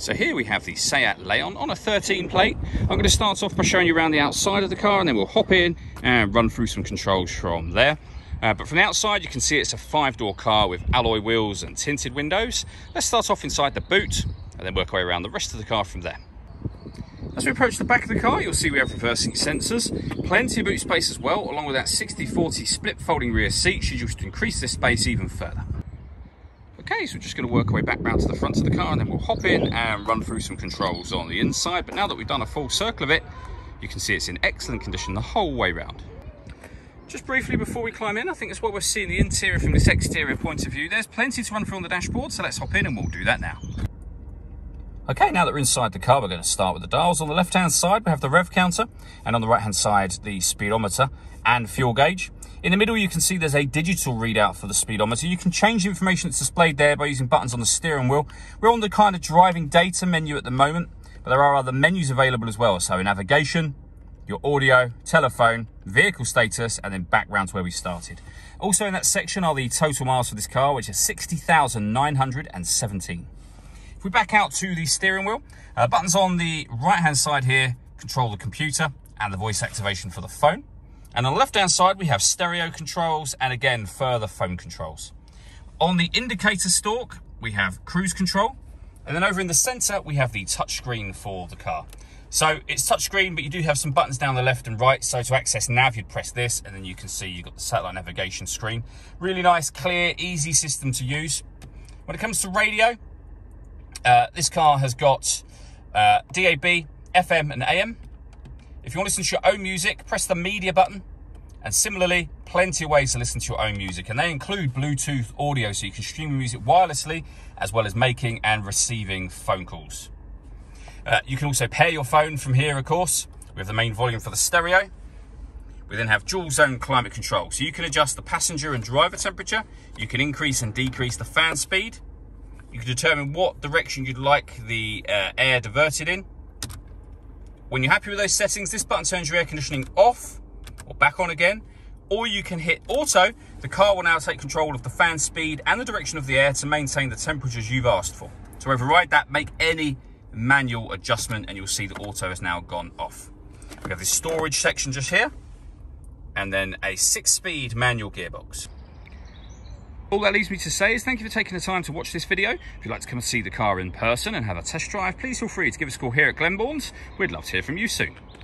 So here we have the Seat Leon on a 13 plate. I'm going to start off by showing you around the outside of the car, and then we'll hop in and run through some controls from there. But from the outside, you can see it's a 5-door car with alloy wheels and tinted windows. Let's start off inside the boot and then work our way around the rest of the car from there. As we approach the back of the car, you'll see we have reverse seat sensors, plenty of boot space as well, along with that 60/40 split folding rear seat should you wish to increase this space even further. Okay, so we're just going to work our way back round to the front of the car, and then we'll hop in and run through some controls on the inside. But now that we've done a full circle of it, you can see it's in excellent condition the whole way round. Just briefly before we climb in, I think that's what we're seeing the interior from this exterior point of view. There's plenty to run through on the dashboard, so let's hop in and we'll do that now. Okay, now that we're inside the car, we're going to start with the dials. On the left-hand side, we have the rev counter, and on the right-hand side, the speedometer and fuel gauge. In the middle, you can see there's a digital readout for the speedometer. You can change the information that's displayed there by using buttons on the steering wheel. We're on the kind of driving data menu at the moment, but there are other menus available as well. So navigation, your audio, telephone, vehicle status, and then back round to where we started. Also in that section are the total miles for this car, which is 60,917. If we back out to the steering wheel, buttons on the right-hand side here control the computer and the voice activation for the phone. And on the left-hand side, we have stereo controls and again, further phone controls. On the indicator stalk, we have cruise control. And then over in the center, we have the touchscreen for the car. So it's touchscreen, but you do have some buttons down the left and right. So to access nav, you'd press this, and then you can see you've got the satellite navigation screen. Really nice, clear, easy system to use. When it comes to radio, this car has got DAB, FM and AM. If you want to listen to your own music, press the media button. And similarly, plenty of ways to listen to your own music. And they include Bluetooth audio, so you can stream music wirelessly, as well as making and receiving phone calls. You can also pair your phone from here, of course. We have the main volume for the stereo. We then have dual zone climate control. So you can adjust the passenger and driver temperature. You can increase and decrease the fan speed. You can determine what direction you'd like the air diverted in. When you're happy with those settings, this button turns your air conditioning off or back on again, or you can hit auto. The car will now take control of the fan speed and the direction of the air to maintain the temperatures you've asked for. To override that, make any manual adjustment and you'll see that auto has now gone off. We have this storage section just here, and then a 6-speed manual gearbox. All that leaves me to say is thank you for taking the time to watch this video. If you'd like to come and see the car in person and have a test drive, please feel free to give us a call here at Glenbourne's. We'd love to hear from you soon.